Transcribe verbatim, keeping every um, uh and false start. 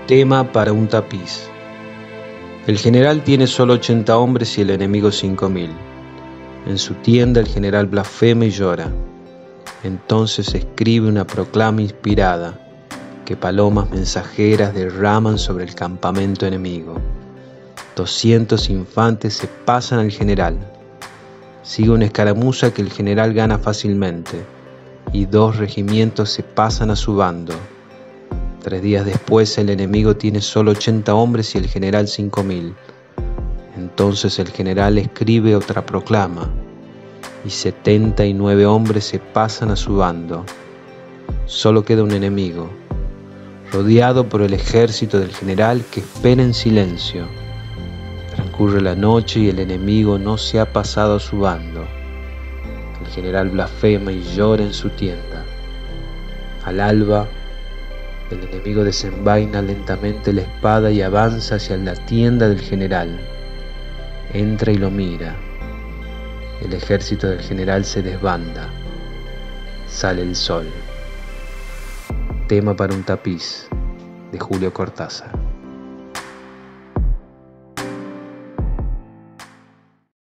Tema para un tapiz. El general tiene solo ochenta hombres y el enemigo cinco mil. En su tienda el general blasfema y llora. Entonces escribe una proclama inspirada que palomas mensajeras derraman sobre el campamento enemigo. Doscientos infantes se pasan al general. Sigue una escaramuza que el general gana fácilmente y dos regimientos se pasan a su bando. Tres días después el enemigo tiene solo ochenta hombres y el general cinco mil. Entonces el general escribe otra proclama y setenta y nueve hombres se pasan a su bando. Solo queda un enemigo, rodeado por el ejército del general que espera en silencio. Transcurre la noche y el enemigo no se ha pasado a su bando. El general blasfema y llora en su tienda. Al alba, el enemigo desenvaina lentamente la espada y avanza hacia la tienda del general. Entra y lo mira. El ejército del general se desbanda. Sale el sol. Tema para un tapiz, de Julio Cortázar.